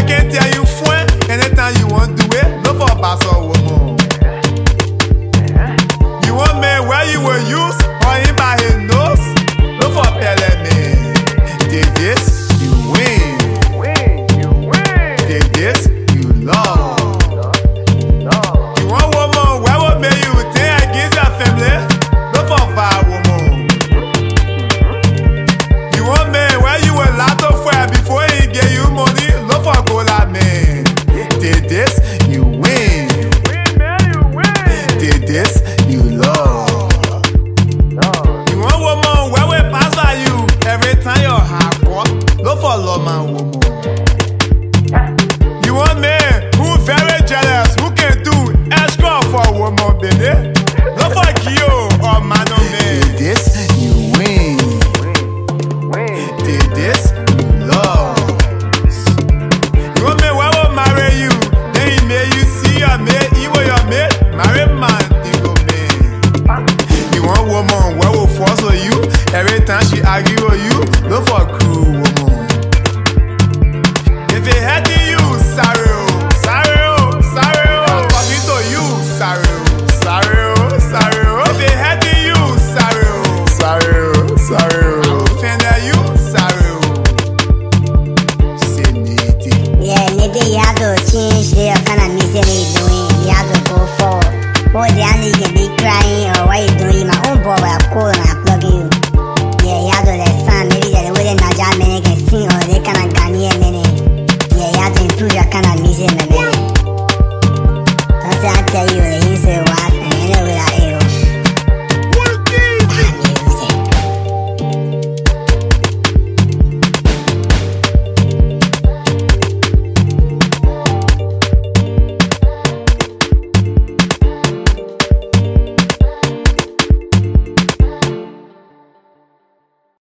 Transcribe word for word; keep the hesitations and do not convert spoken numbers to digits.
can tell you friend, anytime you want to do it, look for a pass or woman. You want man where you will use, or him by his nose, look for a pele man. Did this, you win. Did this, you love. You want woman where will make you think against your family, look for a fire woman. You want man where you will laugh to fire before he give you money, look for a gold man. Did this, you win. Did this, you love. You want woman where we pass by you every time you're hardcore, look for love man woman. You want man who very jealous, who can do extra for woman, baby, look for Gio or Mano man. Did this, you win. Did this, you love. You want man where will marry you, then he made you see your mate, he will your mate, marry man, he go man. You want woman where will force on you, every time she argue with you, look for a cruel woman. If it hurting you, sorry, oh, sorry, oh, sorry, oh. I'm talking to you, sorry, oh, sorry, oh, sorry, oh. If it hurting you, sorry, oh, sorry, oh, sorry, oh. I'm offending you, sorry, oh. Say Natif. Yeah, Natif, you have to change the kind of music you're doing. You have to go forward. Oh, the only you can be crying or what you doing. My own boy will call and I'm plugging you. Yeah, you have to listen. Maybe the way the Naija men can sing or they kind of Ghanaian men. Yeah, you have to improve your kind of music, man.